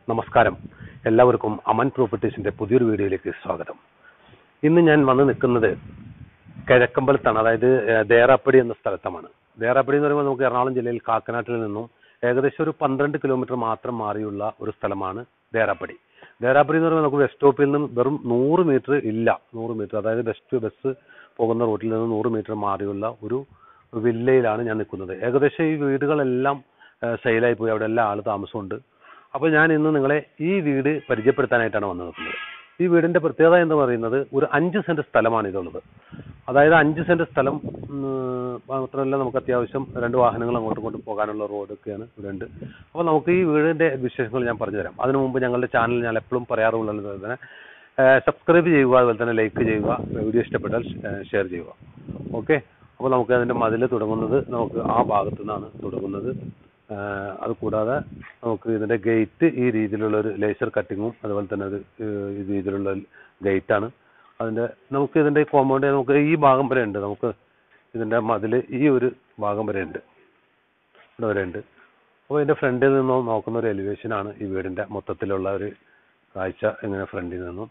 നമസ്കാരം. എല്ലാവർക്കും അമൻ പ്രോപ്പർട്ടീസിന്റെ പുതിയൊരു വീഡിയോയിലേക്ക് സ്വാഗതം. ഇന്ന് ഞാൻ വന്ന് നിൽക്കുന്നത് കിഴക്കമ്പലത്താണ്, അതായത് ദേറാപ്പടി എന്ന സ്ഥലത്താണ്. ദേറാപ്പടി എന്ന് പറയുമ്പോൾ നമുക്ക് എറണാകുളം ജില്ലയിൽ കാക്കനാട്ടിൽ നിന്നും ഏകദേശം ഒരു 12 കിലോമീറ്റർ മാത്രം മാറിയുള്ള ഒരു സ്ഥലമാണ് ദേറാപ്പടി. ദേറാപ്പടി എന്ന് പറയുമ്പോൾ നമുക്ക് ബസ് സ്റ്റോപ്പിൽ നിന്നും വെറും 100 മീറ്റർ ഇല്ല, 100 മീറ്റർ, അതായത് ബസ് പോകുന്ന റൂട്ടിൽ നിന്ന് 100 മീറ്റർ മാറിയുള്ള ഒരു വില്ലയിലാണ് ഞാൻ നിൽക്കുന്നത്. ഏകദേശം ഈ വീടുകളെല്ലാം സെയിലായി പോയി, അവിടെ എല്ലാ ആൾ താമസമുണ്ട്. അപ്പോൾ ഞാൻ ഇന്ന് നിങ്ങളെ ഈ വീട് പരിചയപ്പെടുത്താനായിട്ടാണ് വന്നു നിൽക്കുന്നത്. ഈ വീടിൻ്റെ പ്രത്യേകത എന്ന് പറയുന്നത് ഒരു 5 സെൻറ്റ് സ്ഥലമാണ് ഇതുള്ളത്. അതായത് 5 സെൻറ്റ് സ്ഥലം മാത്രമല്ല, നമുക്ക് അത്യാവശ്യം 2 വാഹനങ്ങൾ അങ്ങോട്ടും ഇങ്ങോട്ടും പോകാനുള്ള റോഡൊക്കെയാണ് ഇവിടെ ഉണ്ട്. അപ്പോൾ നമുക്ക് ഈ വീടിൻ്റെ വിശേഷങ്ങൾ ഞാൻ പറഞ്ഞുതരാം. അതിനു മുമ്പ് ഞങ്ങളുടെ ചാനൽ ഞാൻ എപ്പോഴും പറയാറുള്ളത് തന്നെ സബ്സ്ക്രൈബ് ചെയ്യുക, അതുപോലെ തന്നെ ലൈക്ക് ചെയ്യുക, വീഡിയോ ഇഷ്ടപ്പെട്ടാൽ ഷെയർ ചെയ്യുക. ഓക്കെ, അപ്പോൾ നമുക്ക് അതിൻ്റെ മതിൽ തുടങ്ങുന്നത് നമുക്ക് ആ ഭാഗത്തു നിന്നാണ് തുടങ്ങുന്നത്. അതുകൂടാതെ നമുക്ക് ഇതിൻ്റെ ഗേറ്റ് ഈ രീതിയിലുള്ളൊരു ലേസർ കട്ടിങ്ങും അതുപോലെ തന്നെ ഒരു ഈ രീതിയിലുള്ള ഗേറ്റാണ്. നമുക്ക് ഇതിൻ്റെ കോമ്പൗണ്ട് നമുക്ക് ഈ ഭാഗം വരെ ഉണ്ട്. നമുക്ക് ഇതിൻ്റെ മതിൽ ഈ ഒരു ഭാഗം വരെ ഉണ്ട്, ഇവിടെ വരെ ഉണ്ട്. അപ്പോൾ ഇതിൻ്റെ ഫ്രണ്ടിൽ നിന്നും നോക്കുന്ന ഒരു എലിവേഷനാണ് ഈ വീടിൻ്റെ മൊത്തത്തിലുള്ള ഒരു കാഴ്ച. ഇങ്ങനെ ഫ്രണ്ടിൽ നിന്നും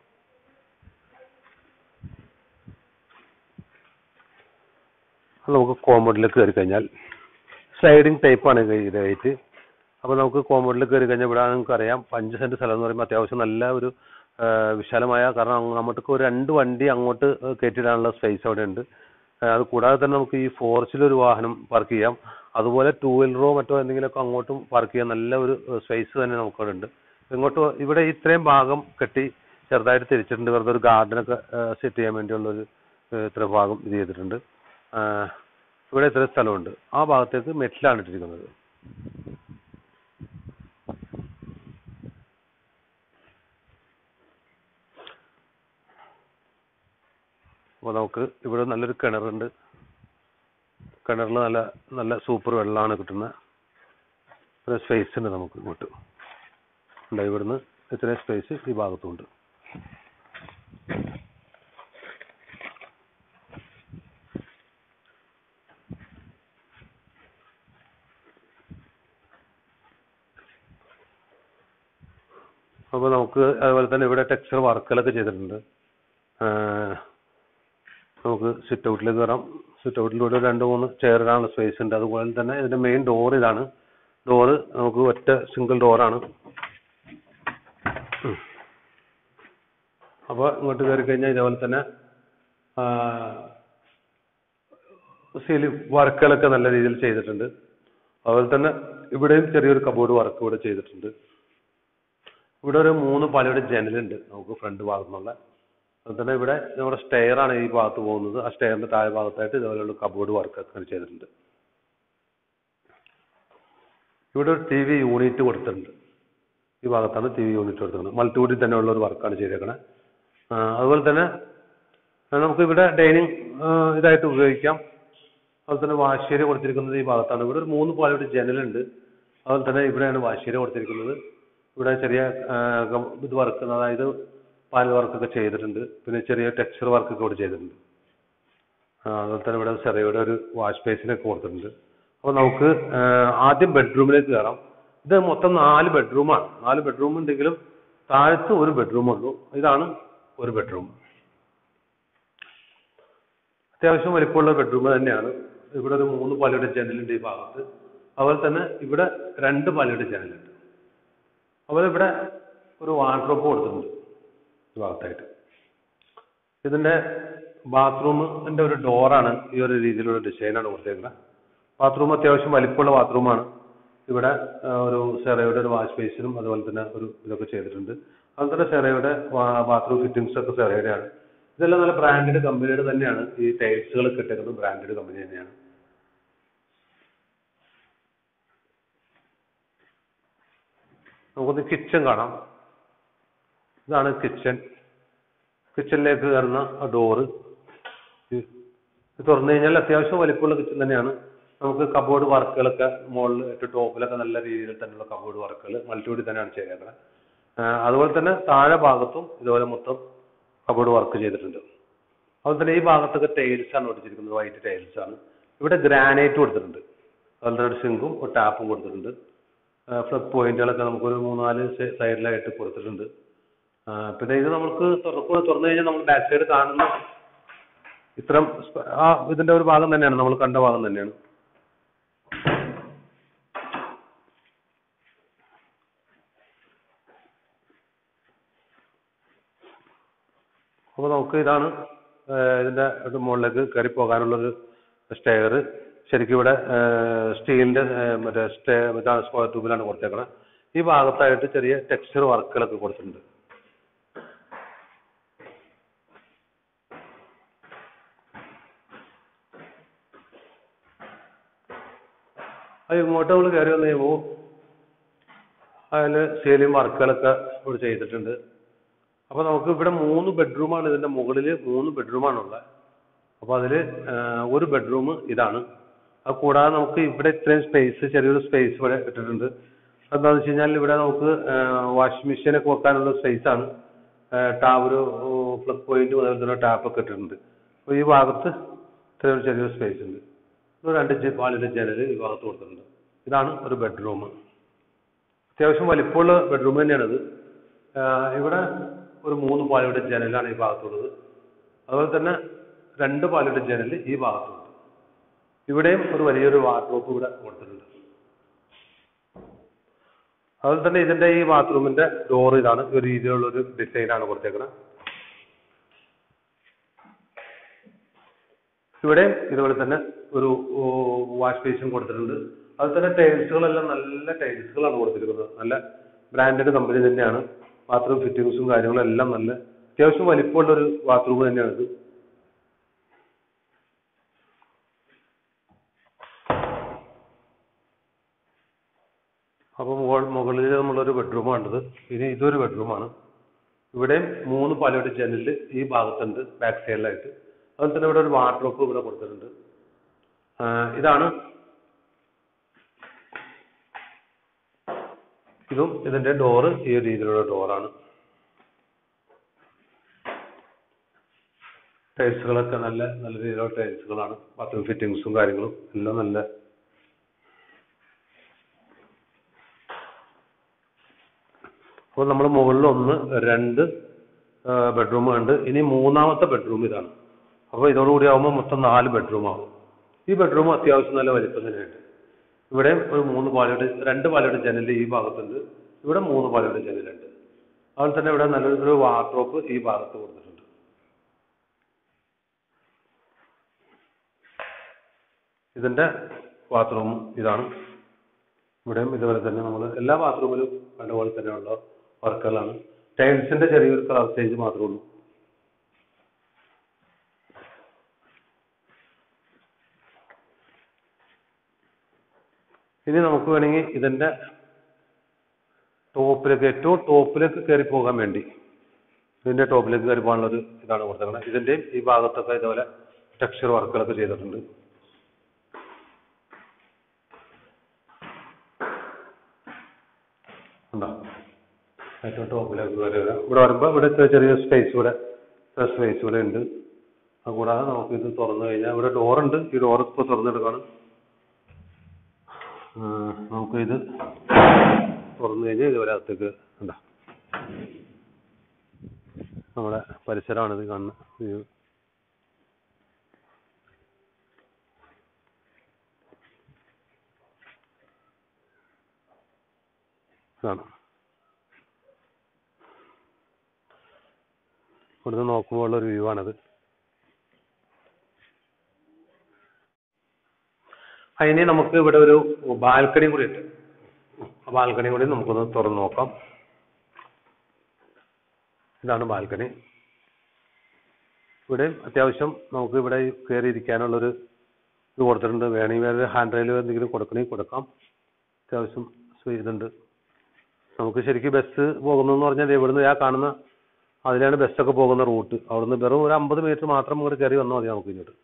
നമുക്ക് കോമ്പൗണ്ടിലേക്ക് കയറി കഴിഞ്ഞാൽ സ്ലൈഡിങ് ടൈപ്പാണ് ഇതായിട്ട്. അപ്പോൾ നമുക്ക് കോമ്പൗണ്ടിലേക്ക് കയറി കഴിഞ്ഞാൽ ഇവിടെ നമുക്കറിയാം 5 സെൻറ്റ് സ്ഥലം എന്ന് പറയുമ്പോൾ അത്യാവശ്യം നല്ല ഒരു വിശാലമായ, കാരണം നമുക്ക് ഒരു 2 വണ്ടി അങ്ങോട്ട് കയറ്റിയിടാനുള്ള സ്പേസ് അവിടെ ഉണ്ട്. അത് കൂടാതെ തന്നെ നമുക്ക് ഈ ഫോർച്ചിലൊരു വാഹനം പാർക്ക് ചെയ്യാം. അതുപോലെ 2 വീലറോ മറ്റോ എന്തെങ്കിലുമൊക്കെ അങ്ങോട്ടും പാർക്ക് ചെയ്യാൻ നല്ല ഒരു സ്പേസ് തന്നെ നമുക്കവിടെ ഉണ്ട്. ഇവിടെ ഇത്രയും ഭാഗം കെട്ടി ചെറുതായിട്ട് തിരിച്ചിട്ടുണ്ട്, വെറുതെ ഒരു ഗാർഡനൊക്കെ സെറ്റ് ചെയ്യാൻ വേണ്ടിയുള്ളൊരു ഇത്ര ഭാഗം ഇത് ചെയ്തിട്ടുണ്ട്. ഇവിടെ ഇത്ര സ്ഥലമുണ്ട്. ആ ഭാഗത്തേക്ക് മെറ്റിലാണ് ഇട്ടിരിക്കുന്നത്. അപ്പോൾ നമുക്ക് ഇവിടെ നല്ലൊരു കിണറുണ്ട്. കിണറിൽ നല്ല സൂപ്പർ വെള്ളമാണ് കിട്ടുന്നത്. ഒരു സ്പേസ് ഉണ്ട് നമുക്ക് ഇങ്ങോട്ട് ഉണ്ട്. ഇവിടുന്ന് ഇത്രയും സ്പേസ് ഈ ഭാഗത്തുണ്ട്. അപ്പോൾ നമുക്ക് അതുപോലെ തന്നെ ഇവിടെ ടെക്സ്ചർ വർക്കുകളൊക്കെ ചെയ്തിട്ടുണ്ട്. നമുക്ക് സിറ്റ് ഔട്ടിലേക്ക് കയറാം. സിറ്റ് ഔട്ടിലൂടെ 2-3 ചെയറിടാനുള്ള സ്പേസ് ഉണ്ട്. അതുപോലെ തന്നെ ഇതിൻ്റെ മെയിൻ ഡോർ ഇതാണ്. ഡോറ് നമുക്ക് ഒറ്റ സിംഗിൾ ഡോറാണ്. അപ്പോൾ ഇങ്ങോട്ട് കയറി കഴിഞ്ഞാൽ ഇതേപോലെ തന്നെ സീലിംഗ് വർക്കുകളൊക്കെ നല്ല രീതിയിൽ ചെയ്തിട്ടുണ്ട്. അതുപോലെ തന്നെ ഇവിടെയും ചെറിയൊരു കബോർഡ് വർക്ക് ഇവിടെ ചെയ്തിട്ടുണ്ട്. ഇവിടെ ഒരു 3 പാളിയുടെ ജനലുണ്ട് നമുക്ക് ഫ്രണ്ട് ഭാഗത്തുനിന്നുള്ള. അതുപോലെ തന്നെ ഇവിടെ നമ്മുടെ സ്റ്റെയറാണ് ഈ ഭാഗത്ത് പോകുന്നത്. ആ സ്റ്റെയറിൻ്റെ താഴെ ഭാഗത്തായിട്ട് ഇതുപോലെയുള്ള കബോർഡ് വർക്കൊക്കെ ചെയ്തിട്ടുണ്ട്. ഇവിടെ ഒരു TV യൂണിറ്റ് കൊടുത്തിട്ടുണ്ട്. ഈ ഭാഗത്താണ് TV യൂണിറ്റ് കൊടുത്തിട്ടുണ്ട്. മൾട്ടിവുഡിൽ തന്നെ ഉള്ള ഒരു വർക്കാണ് ചെയ്തേക്കണേ. അതുപോലെ തന്നെ നമുക്ക് ഇവിടെ ഡൈനിങ് ഇതായിട്ട് ഉപയോഗിക്കാം. അതുപോലെ തന്നെ വാശേരി കൊടുത്തിരിക്കുന്നത് ഈ ഭാഗത്താണ്. ഇവിടെ ഒരു 3 പാളിയുടെ ജനലുണ്ട്. അതുപോലെ തന്നെ ഇവിടെയാണ് വാശേരി കൊടുത്തിരിക്കുന്നത്. ഇവിടെ ചെറിയ ഇത് വർക്ക്, അതായത് പാൽ വർക്കൊക്കെ ചെയ്തിട്ടുണ്ട്. പിന്നെ ചെറിയ ടെക്സ്ചർ വർക്കൊക്കെ ഇവിടെ ചെയ്തിട്ടുണ്ട്. അതുപോലെ തന്നെ ഇവിടെ ചെറിയ ഒരു വാഷ് ബേസിനൊക്കെ കൊടുത്തിട്ടുണ്ട്. അപ്പോൾ നമുക്ക് ആദ്യം ബെഡ്റൂമിലേക്ക് കയറാം. ഇത് മൊത്തം 4 ബെഡ്റൂമാണ്. 4 ബെഡ്റൂം ഉണ്ടെങ്കിലും താഴത്ത് ഒരു ബെഡ്റൂമുള്ളൂ. ഇതാണ് ഒരു ബെഡ്റൂം. അത്യാവശ്യം വലിപ്പമുള്ള ബെഡ്റൂം തന്നെയാണ്. ഇവിടെ ഒരു 3 പാളിയുടെ ജനലുണ്ട് ഈ ഭാഗത്ത്. അതുപോലെ തന്നെ ഇവിടെ 2 പാളിയുടെ ജനലുണ്ട്. അതുപോലെ ഇവിടെ ഒരു വാർഡ്രോബ് കൊടുത്തിട്ടുണ്ട് ഈ ഭാഗത്തായിട്ട്. ഇതിൻ്റെ ബാത്റൂമിൻ്റെ ഒരു ഡോറാണ് ഈ ഒരു രീതിയിലുള്ള ഡിസൈനാണ് കൊടുത്തേക്കുന്നത്. ബാത്റൂം അത്യാവശ്യം വലിപ്പമുള്ള ബാത്റൂമാണ്. ഇവിടെ ഒരു സെറയുടെ ഒരു വാഷ് ബേസിനും അതുപോലെ തന്നെ ഒരു ഇതൊക്കെ ചെയ്തിട്ടുണ്ട്. അതുപോലെ തന്നെ സെറയുടെ ബാത്റൂം ഫിറ്റിംഗ്സ് ഒക്കെ സെറയുടെയാണ്. ഇതെല്ലാം നല്ല ബ്രാൻഡഡ് കമ്പനിയുടെ തന്നെയാണ്. ഈ ടൈൽസുകൾ കിട്ടുന്നത് ബ്രാൻഡഡ് കമ്പനി തന്നെയാണ്. നമുക്കൊന്ന് കിച്ചൺ കാണാം. ഇതാണ് കിച്ചൺ. കിച്ചണിലേക്ക് കയറുന്ന ഡോറ് തുറന്നു കഴിഞ്ഞാൽ അത്യാവശ്യം വലിപ്പമുള്ള കിച്ചൺ തന്നെയാണ്. നമുക്ക് കബോർഡ് വർക്കുകളൊക്കെ മുകളിൽ ഏറ്റവും ടോപ്പിലൊക്കെ നല്ല രീതിയിൽ തന്നെയുള്ള കബോർഡ് വർക്കുകൾ മൾട്ടിവുഡിൽ തന്നെയാണ് ചെയ്തേക്കുന്നത്. അതുപോലെ തന്നെ താഴെ ഭാഗത്തും ഇതുപോലെ മൊത്തം കബോർഡ് വർക്ക് ചെയ്തിട്ടുണ്ട്. അതുപോലെ തന്നെ ഈ ഭാഗത്തൊക്കെ ടൈൽസാണ് ഒട്ടിച്ചിരിക്കുന്നത്, വൈറ്റ് ടൈൽസാണ്. ഇവിടെ ഗ്രാനൈറ്റ് കൊടുത്തിട്ടുണ്ട്. അതുപോലെ തന്നെ ഒരു സിങ്കും ഒരു ടാപ്പും കൊടുത്തിട്ടുണ്ട്. ഫ്ലഗ് പോയിന്റുകളൊക്കെ നമുക്കൊരു 3-4 സൈഡിലായിട്ട് കൊടുത്തിട്ടുണ്ട്. പിന്നെ ഇത് നമുക്ക് തുറന്നു കഴിഞ്ഞാൽ നമ്മൾ ബാക്ക് സൈഡ് കാണുന്ന ഇത്തരം ഇതിന്റെ ഒരു ഭാഗം തന്നെയാണ്, നമ്മൾ കണ്ട ഭാഗം തന്നെയാണ്. അപ്പോൾ നമുക്ക് ഇതാണ് ഇതിന്റെ മുകളിലേക്ക് കയറി പോകാനുള്ളൊരു സ്റ്റെയർ. ശരിക്കും ഇവിടെ സ്റ്റീലിന്റെ മറ്റേ സ്ക്വയർ ട്യൂബിലാണ് കൊടുത്തേക്കുന്നത്. ഈ ഭാഗത്തായിട്ട് ചെറിയ ടെക്സ്ചർ വർക്കുകളൊക്കെ കൊടുത്തിട്ടുണ്ട്. അത് ഇങ്ങോട്ട് നമ്മൾ കയറി വന്നു കഴിയുമ്പോൾ അതിൽ സീലിംഗ് വർക്കുകളൊക്കെ ഇവിടെ ചെയ്തിട്ടുണ്ട്. അപ്പോൾ നമുക്ക് ഇവിടെ 3 ബെഡ്റൂമാണ്, ഇതിന്റെ മുകളിൽ 3 ബെഡ്റൂമാണുള്ളത്. അപ്പോൾ അതിൽ ഒരു ബെഡ്റൂം ഇതാണ്. അത് കൂടാതെ നമുക്ക് ഇവിടെ ഇത്രയും സ്പേസ്, ചെറിയൊരു സ്പേസ് ഇവിടെ ഇട്ടിട്ടുണ്ട്. എന്താണെന്ന് വെച്ച് കഴിഞ്ഞാൽ ഇവിടെ നമുക്ക് വാഷിംഗ് മെഷീനൊക്കെ വെക്കാനുള്ള സ്പേസാണ്. ഒരു പ്ലഗ് പോയിന്റ് അതുപോലെ തന്നെ ടാപ്പൊക്കെ ഇട്ടിട്ടുണ്ട്. അപ്പോൾ ഈ ഭാഗത്ത് ഇത്രയും ചെറിയൊരു സ്പേസ് ഉണ്ട്. 2 പാളിയുടെ ജനൽ ഈ ഭാഗത്ത് കൊടുത്തിട്ടുണ്ട്. ഇതാണ് ഒരു ബെഡ്റൂം. അത്യാവശ്യം വലിപ്പമുള്ള ബെഡ്റൂം തന്നെയാണിത്. ഇവിടെ ഒരു 3 പാളിയുടെ ജനലാണ് ഈ ഭാഗത്തുള്ളത്. അതുപോലെ തന്നെ 2 പാളിയുടെ ജനൽ ഈ ഭാഗത്തുണ്ട്. ഇവിടെയും ഒരു വലിയൊരു വാർഡ്രോബ് ഇവിടെ കൊടുത്തിട്ടുണ്ട്. അതുപോലെ തന്നെ ഇതിന്റെ ഈ ബാത്റൂമിന്റെ ഡോർ ഇതാണ്, ഒരു രീതിയിലുള്ള ഒരു ഡിസൈനാണ് കൊടുത്തേക്കുന്നത്. ഇവിടെ ഇതുപോലെ തന്നെ ഒരു വാഷ് ബേസിൻ കൊടുത്തിട്ടുണ്ട്. അതുപോലെ തന്നെ ടൈൽസുകളെല്ലാം നല്ല ടൈൽസുകളാണ് കൊടുത്തിരിക്കുന്നത്. നല്ല ബ്രാൻഡഡ് കമ്പനി തന്നെയാണ്. ബാത്റൂം ഫിറ്റിംഗ്സും കാര്യങ്ങളും എല്ലാം നല്ല അത്യാവശ്യം വലിപ്പമുള്ള ഒരു ബാത്റൂം തന്നെയാണിത്. അപ്പോൾ മുകളിൽ നമ്മളൊരു ബെഡ്റൂമാണത്. ഇനി ഇതൊരു ബെഡ്റൂമാണ്. ഇവിടെയും 3 പാളിയുടെ ജനൽ ഈ ഭാഗത്തുണ്ട്, ബാക്ക് സൈഡിലായിട്ട്. അതുപോലെ തന്നെ ഇവിടെ ഒരു വാർഡ്രോബ് ഇവിടെ കൊടുത്തിട്ടുണ്ട്. ഇതാണ് ഇതും ഇതിന്റെ ഡോറ് ഈ രീതിയിലുള്ള ഡോറാണ്. ടൈൽസുകളൊക്കെ നല്ല രീതിയിലുള്ള ടൈൽസുകളാണ്. ബാത്റൂം ഫിറ്റിംഗ്സും കാര്യങ്ങളും എല്ലാം നല്ല. അപ്പോൾ നമ്മൾ മുകളിൽ 1, 2 ബെഡ്റൂം ഉണ്ട്. ഇനി 3ാമത്തെ ബെഡ്റൂം ഇതാണ്. അപ്പോൾ ഇതോടുകൂടി ആകുമ്പോൾ മൊത്തം 4 ബെഡ്റൂം ആകും. ഈ ബെഡ്റൂം അത്യാവശ്യം നല്ല വലിപ്പം തന്നെയുണ്ട്. ഇവിടെ ഒരു 2 പാളിയുടെ ജനൽ ഈ ഭാഗത്തുണ്ട്. ഇവിടെ 3 പാളിയുടെ ജനലുണ്ട്. അതുപോലെ തന്നെ ഇവിടെ നല്ലൊരു വാർഡ്രോബ് ഈ ഭാഗത്ത് കൊടുത്തിട്ടുണ്ട്. ഇതിന്റെ ബാത്റൂം ഇതാണ്. ഇവിടെയും ഇതുപോലെ തന്നെ നമ്മൾ എല്ലാ ബാത്റൂമിലും കണ്ടപോലെ തന്നെയുള്ള വർക്കുകളാണ്. ടൈൽസിന്റെ ചെറിയൊരു കളർ ചേഞ്ച് മാത്രമേ ഉള്ളൂ. ഇനി നമുക്ക് വേണമെങ്കിൽ ഇതിന്റെ ഏറ്റവും ടോപ്പിലേക്ക് കയറി പോകാൻ വേണ്ടി ഇതിന്റെ ടോപ്പിലേക്ക് കയറി പോകാനുള്ളൊരു ഇതാണ് കൊടുത്തേക്കുന്നത്. ഇതിന്റെയും ഈ ഭാഗത്തൊക്കെ ഇതുപോലെ ടെക്സ്ചർ വർക്കുകളൊക്കെ ചെയ്തിട്ടുണ്ട്. ഏറ്റവും ടോപ്പിലേക്ക് കയറി വരാം. ഇവിടെ വരുമ്പോൾ ഇവിടെ ചെറിയ സ്പേസ് ഇവിടെ ഉണ്ട്. അതുകൂടാതെ നമുക്ക് ഇത് തുറന്നു കഴിഞ്ഞാൽ ഇവിടെ ഡോറുണ്ട്. ഈ ഡോർ ഇപ്പോൾ തുറന്നെടുക്കാണ്. നമുക്ക് ഇത് തുറന്നു കഴിഞ്ഞാൽ ഇതുവരെ അകത്തേക്ക് ഉണ്ടാ നമ്മുടെ പരിസരമാണ് ഇത് കാണുന്നത്. കാണാം. ഇവിടുന്ന് നോക്കുമ്പോൾ ഉള്ളൊരു വ്യൂ ആണത്. അതിന് നമുക്ക് ഇവിടെ ഒരു ബാൽക്കണി കൂടി ഉണ്ട്. ആ ബാൽക്കണി കൂടി നമുക്കൊന്ന് തുറന്നു നോക്കാം. ഇതാണ് ബാൽക്കണി. ഇവിടെ അത്യാവശ്യം നമുക്ക് ഇവിടെ കയറി ഇരിക്കാനുള്ളൊരു ഇത് കൊടുത്തിട്ടുണ്ട്. വേണമെങ്കിൽ വേറെ ഹാൻഡ് റെയിൽ എന്തെങ്കിലും കൊടുക്കണമെങ്കിൽ കൊടുക്കാം. അത്യാവശ്യം ഇതുണ്ട്. നമുക്ക് ശരിക്കും ബസ് പോകുന്നതെന്ന് പറഞ്ഞാൽ ഇവിടുന്ന് കാണുന്ന അതിലാണ് ബസ്സൊക്കെ പോകുന്ന റൂട്ട്. അവിടുന്ന് വെറും ഒരു 50 മീറ്റർ മാത്രം ഇങ്ങോട്ട് കയറി വന്നാൽ മതി നമുക്ക് ഇങ്ങോട്ട്.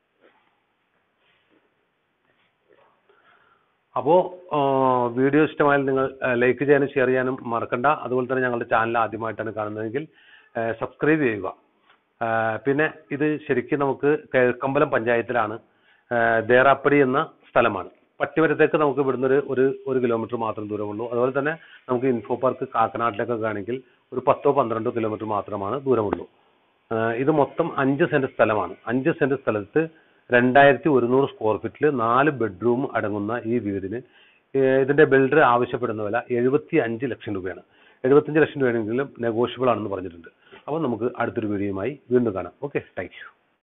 അപ്പോൾ വീഡിയോ ഇഷ്ടമായാൽ നിങ്ങൾ ലൈക്ക് ചെയ്യാനും ഷെയർ ചെയ്യാനും മറക്കണ്ട. അതുപോലെ തന്നെ ഞങ്ങളുടെ ചാനൽ ആദ്യമായിട്ടാണ് കാണുന്നതെങ്കിൽ സബ്സ്ക്രൈബ് ചെയ്യുക. പിന്നെ ഇത് ശരിക്കും നമുക്ക് കിഴക്കമ്പലം പഞ്ചായത്തിലാണ്, ദേറാപ്പടി എന്ന സ്ഥലമാണ്. പട്ടിമരത്തേക്ക് നമുക്ക് ഇവിടുന്ന് ഒരു കിലോമീറ്റർ മാത്രം ദൂരമുള്ളൂ. അതുപോലെ തന്നെ നമുക്ക് ഇൻഫോ പാർക്ക് കാക്കനാട്ടിലേക്കൊക്കെ ആണെങ്കിൽ ഒരു 10-12 കിലോമീറ്റർ മാത്രമാണ് ദൂരമുള്ളൂ. ഇത് മൊത്തം 5 സെന്റ് സ്ഥലമാണ്. 5 സെന്റ് സ്ഥലത്ത് 2100 സ്ക്വയർ ഫീറ്റിൽ 4 ബെഡ്റൂം അടങ്ങുന്ന ഈ വീടിന് ഇതിന്റെ ബിൽഡർ ആവശ്യപ്പെടുന്ന വില 75 ലക്ഷം രൂപയാണ്. 75 ലക്ഷം രൂപയാണെങ്കിലും നെഗോഷ്യബിൾ ആണെന്ന് പറഞ്ഞിട്ടുണ്ട്. അപ്പോൾ നമുക്ക് അടുത്തൊരു വീഡിയോയുമായി വീണ്ടും കാണാം. Okay, thank U.